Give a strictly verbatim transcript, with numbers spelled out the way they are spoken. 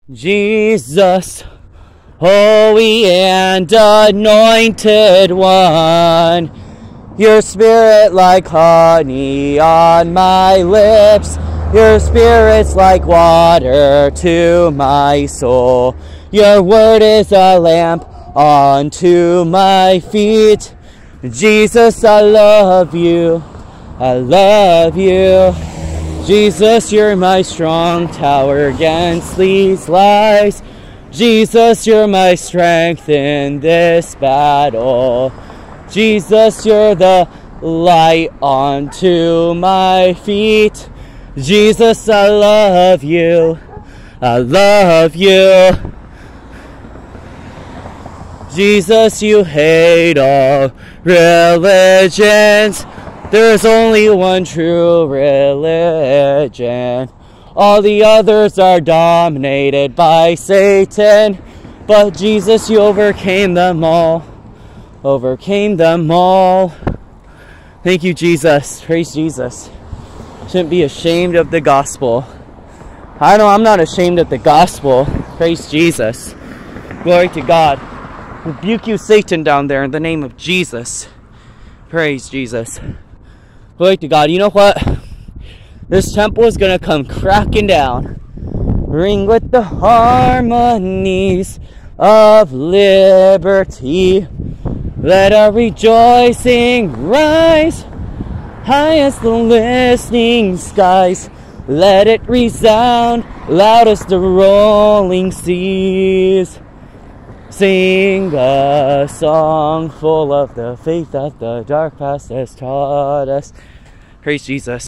Jesus, holy and anointed one, your spirit like honey on my lips, your spirit's like water to my soul, your word is a lamp unto my feet. Jesus, I love you, I love you. Jesus, you're my strong tower against these lies. Jesus, you're my strength in this battle. Jesus, you're the light onto my feet. Jesus, I love you, I love you. Jesus, you hate all religions. There's only one true religion. All the others are dominated by Satan. But Jesus, you overcame them all. Overcame them all. Thank you, Jesus. Praise Jesus. Shouldn't be ashamed of the gospel. I know I'm not ashamed of the gospel. Praise Jesus. Glory to God. Rebuke you, Satan, down there in the name of Jesus. Praise Jesus. Glory to God. You know what? This temple is going to come cracking down. Ring with the harmonies of liberty. Let our rejoicing rise high as the listening skies. Let it resound loud as the rolling seas. Sing a song full of the faith that the dark past has taught us. Praise Jesus.